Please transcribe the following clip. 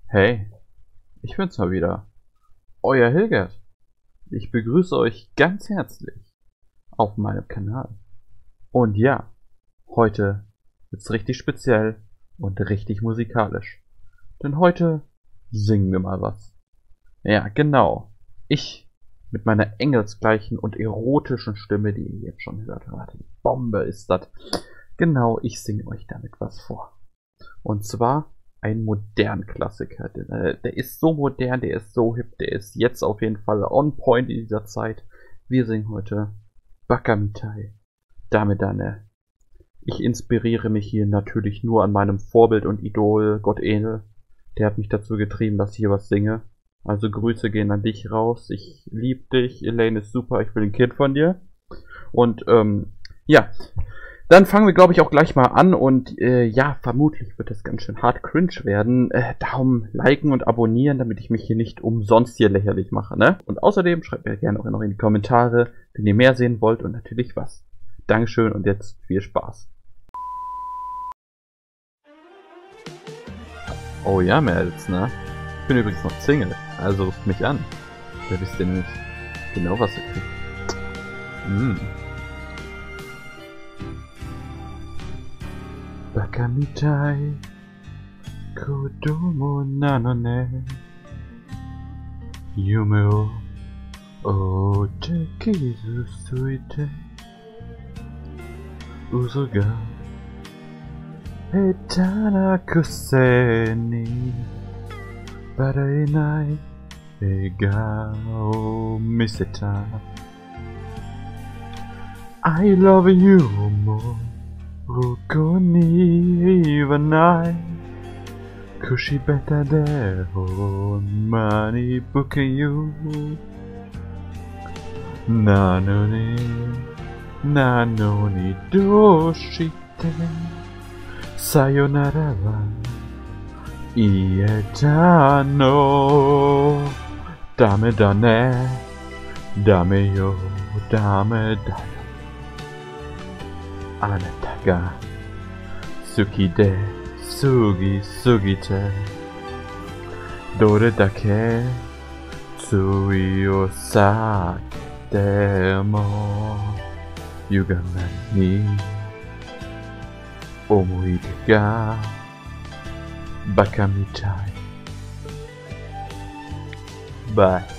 Hey, ich bin's mal wieder, euer Hilgert. Ich begrüße euch ganz herzlich auf meinem Kanal. Und ja, heute wird's richtig speziell und richtig musikalisch. Denn heute singen wir mal was. Ja, genau. Ich mit meiner engelsgleichen und erotischen Stimme, die ihr jetzt schon hört. Die Bombe ist das. Genau, ich singe euch damit was vor. Und zwar ein modernen Klassiker. Der ist so modern, der ist so hip, der ist jetzt auf jeden Fall on point in dieser Zeit. Wir singen heute Baka Mitai, Dame Dane. Ich inspiriere mich hier natürlich nur an meinem Vorbild und Idol Gott Enel. Der hat mich dazu getrieben, dass ich hier was singe. Also Grüße gehen an dich raus. Ich liebe dich. Elaine ist super. Ich will ein Kind von dir. Und ja, dann fangen wir, glaube ich, auch gleich mal an. Und ja, vermutlich wird das ganz schön hart cringe werden. Daumen, liken und abonnieren, damit ich mich hier nicht umsonst hier lächerlich mache, ne? Und außerdem schreibt mir gerne auch noch in die Kommentare, wenn ihr mehr sehen wollt und natürlich was. Dankeschön und jetzt viel Spaß. Oh ja, Mädels, ne? Ich bin übrigens noch Single, also ruft mich an. Da wisst ihr nämlich genau, was ihr kriegt. Baka Mitai, Kodomo nano ne. Yume o ote kizu suite. Uso ga heta na kuse ni baraenai ega o miseta. I love you more. Roko ni iwanai Kushi beta de mani booking you. Nano ni doshite Sayonara wa ieta no. Dame dane, dame yo, dame dane. Anata ga suki de sugite dore dake tsui o sakite mo yugame ni omoide ga baka mitai. Bye.